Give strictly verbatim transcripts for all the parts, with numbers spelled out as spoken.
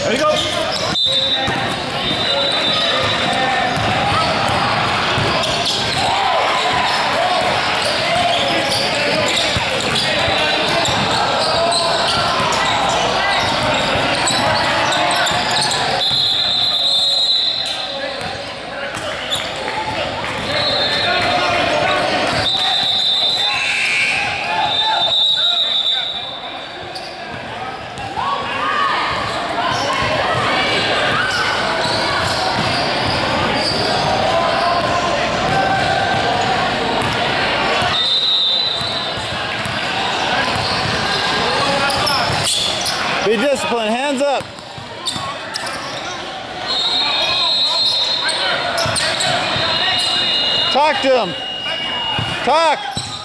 Ready, go. Be disciplined, hands up. Talk to him. Talk.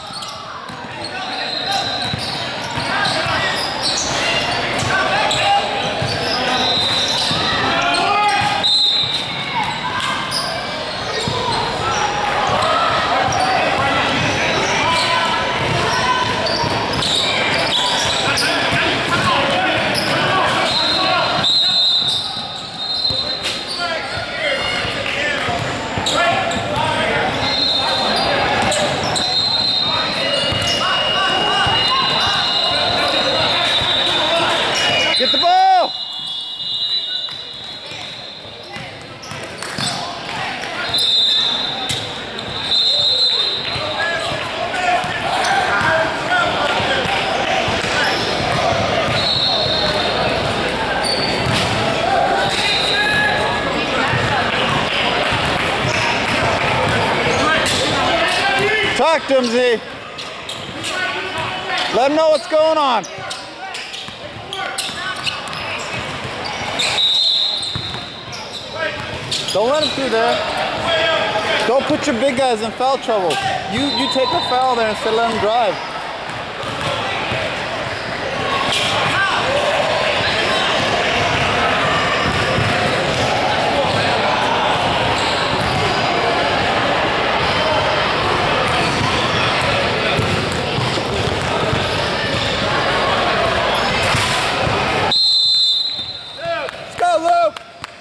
Get the ball! Talk to him, Z. Let him know what's going on. Don't let him through there. Don't put your big guys in foul trouble. You you take a foul there instead of letting him drive. Let's go, Luke!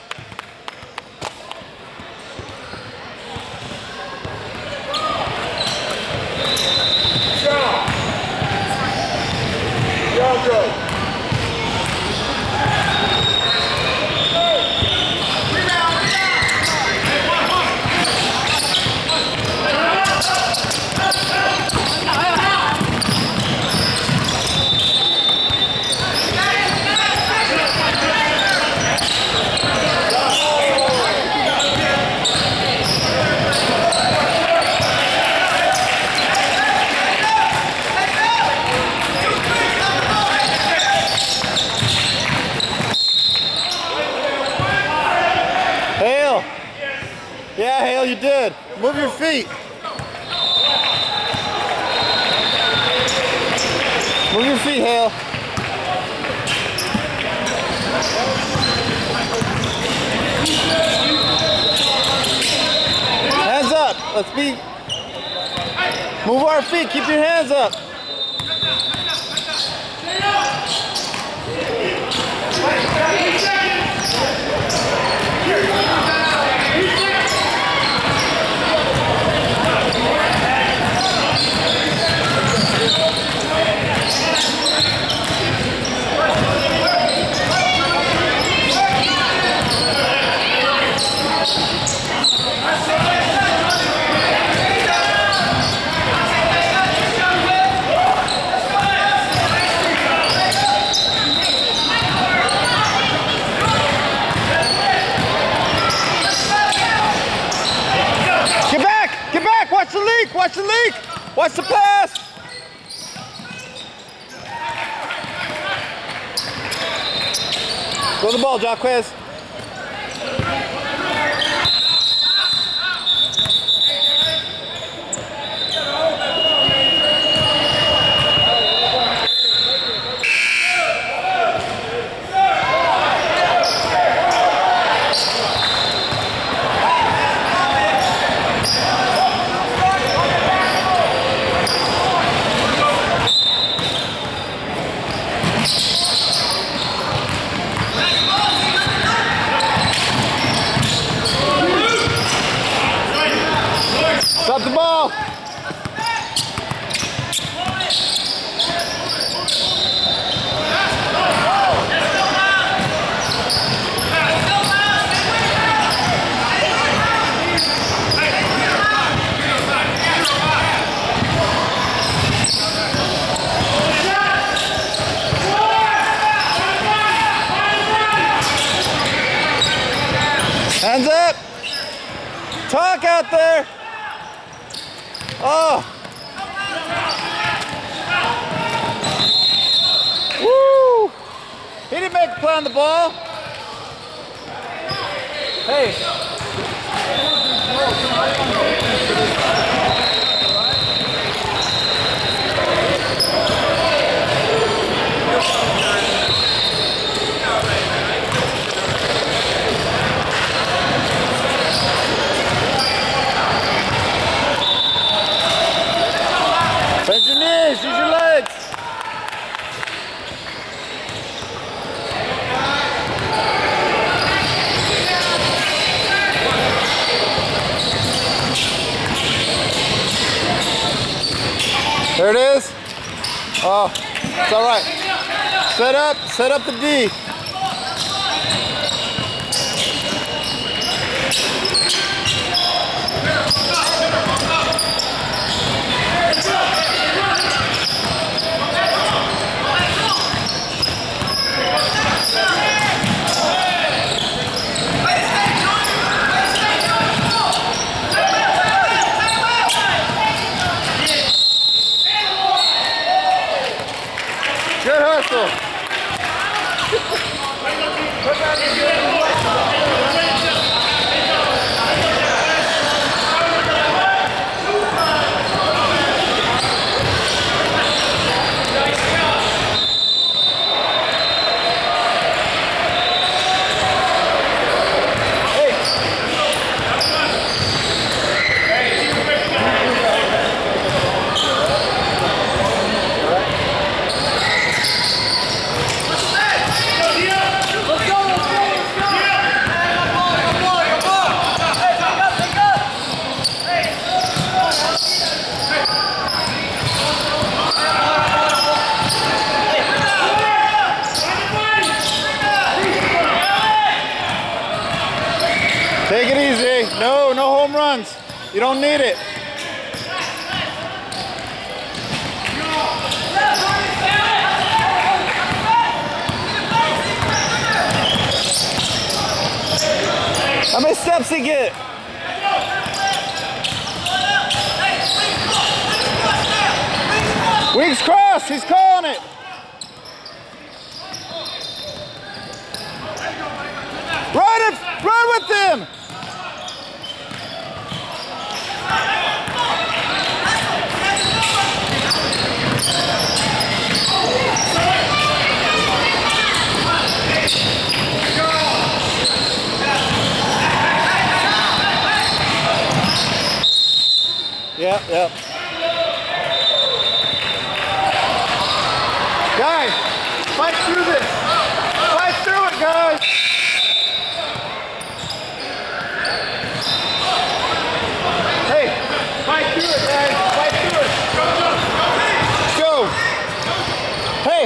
Hale. Yeah, Hale, you did. Move your feet. Move your feet, Hale. Hands up. Let's be. Move our feet. Keep your hands up. Watch the leak! Watch the leak! Watch the pass! Go to the ball, Jaquez. Let's go! Talk out there. Oh. Woo. He didn't make a play on the ball. Hey. Bend your knees, use your legs. There it is. Oh, it's all right. Set up, set up the D. Good hustle. Take it easy. No, no home runs. You don't need it. How many steps he get? Wings cross. He's calling it. Run it. Run with him. Yep, yep. Guys, fight through this. Fight through it, guys. Hey, fight through it, guys. Fight through it. Let's go. Hey.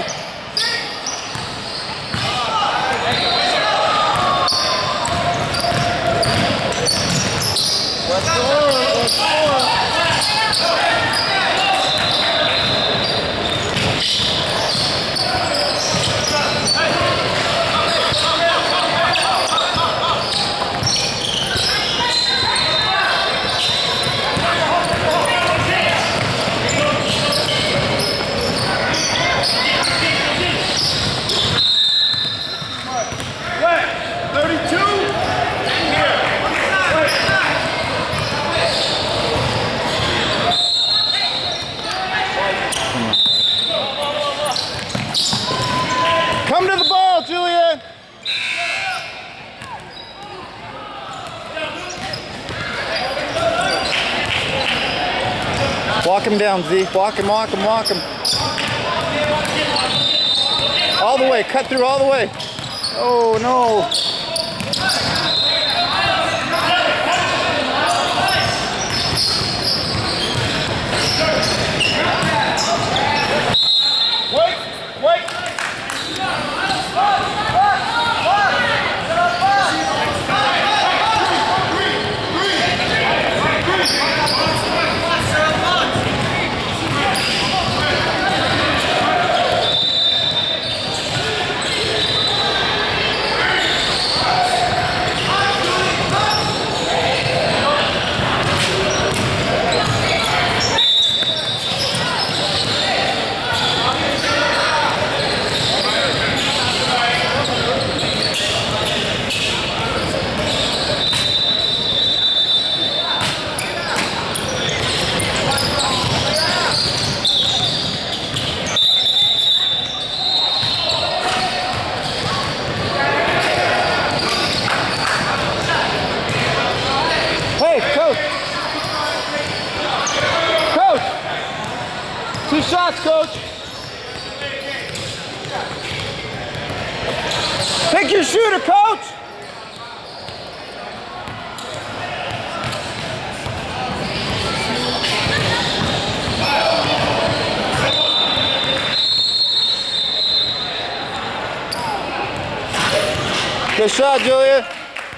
Let's go. Let's go. Come to the ball, Julian. Walk him down, Z. Walk him, walk him, walk him. All the way, cut through all the way. Oh, no. Wait, wait. Pick your shooter, coach! Good shot, Julia.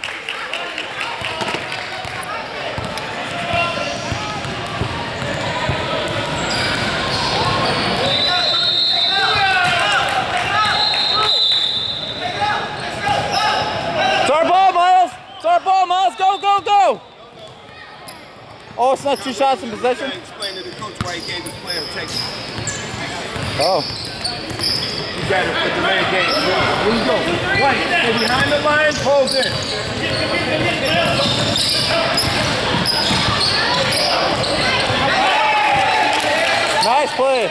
It's our ball, Miles. It's our ball, Miles. Go, go, go. Oh, it's not two shots in possession? Explain to the coach why he can't just play him take it. Oh. You got it for the main game. Here you go. White, stay behind the line, hold in. Nice play.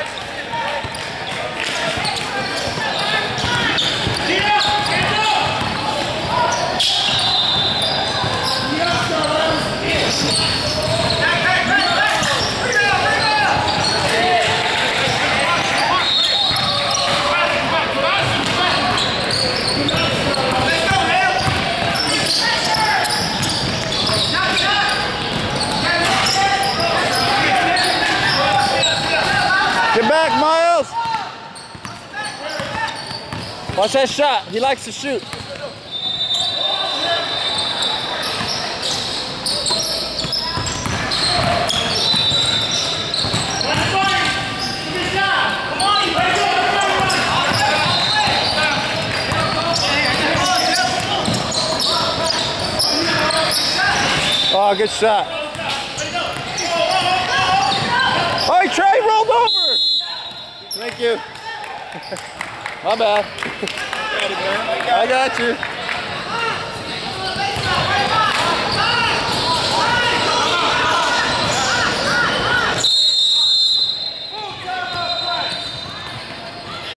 Get back, Miles! Watch that shot. He likes to shoot. Oh, good shot. Oh, Trey rolled over. Thank you. My bad. I got you.